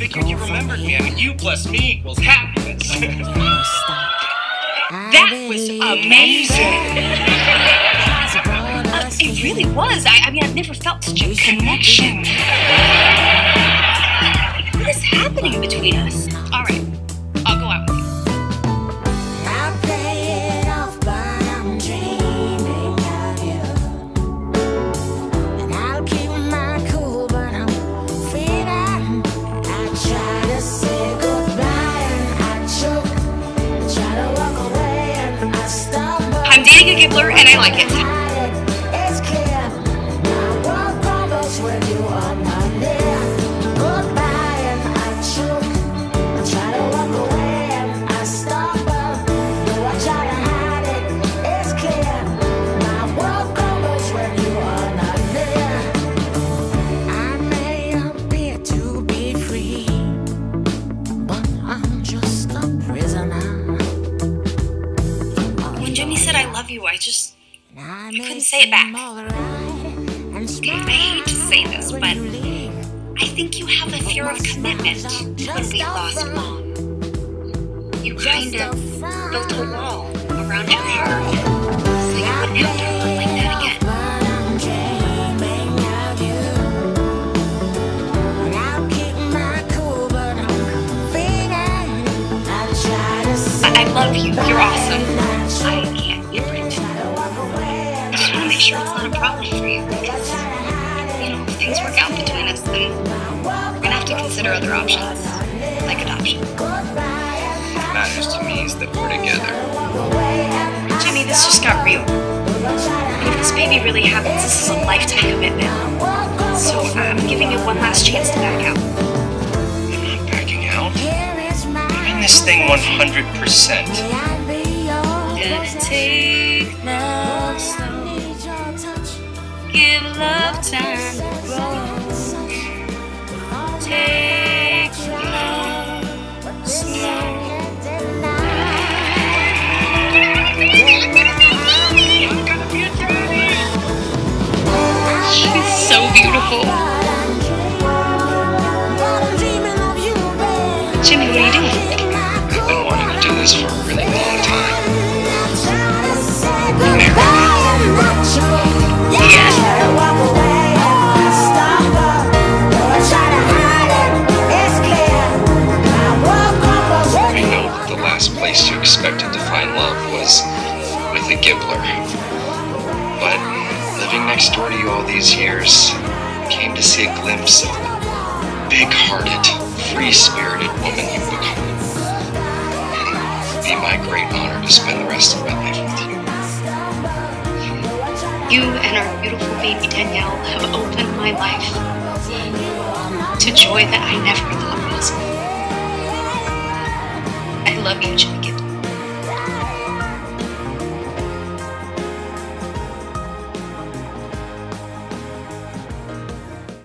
figured you remembered me. I mean, you plus me equals happiness. That was amazing. It really was. I mean, I've never felt such a connection. What is happening between us? All right, I'll go out with you. I play it off, but I'm dreaming of you. And I'll keep my cool, but I'm feeling. I try to say goodbye and I choke. I try to walk away and I stumble. I'm dating a Gibbler and I like it. It's clear, my world crumbles when you are not near. Goodbye and I choke. I try to walk away and I stumble. Though I try to hide it, it's clear. My world crumbles when you are not near. I may appear to be free, but I'm just a prisoner. When Jimmy said I love you, I couldn't say it back. I hate to say this, but I think you have a fear of commitment when we lost Mom. You kind of built a wall around your heart so you wouldn't have to hurt like that again. I love you. You're awesome. I can't be pretty. I just want to make sure it's not a problem for you because, if things work out between us, then we're going to have to consider other options, like adoption. What matters to me is that we're together. Jimmy, this just got real. If this baby really happens, this is a lifetime commitment. So I'm giving you one last chance to back out. I'm not backing out. I'm in this thing 100%. Gonna take love slow. Give love time to grow. Take love slow. She's so beautiful. Jimmy, what are you doing? I've been wanting to do this for a really long time. I know that the last place you expected to find love was with a Gibbler. But living next door to you all these years, I came to see a glimpse of the big-hearted, free-spirited woman you've become. And it would be my great honor to spend the rest of my life with you. You and our beautiful baby Danielle have opened my life to joy that I never thought possible. I love you, Jimmy.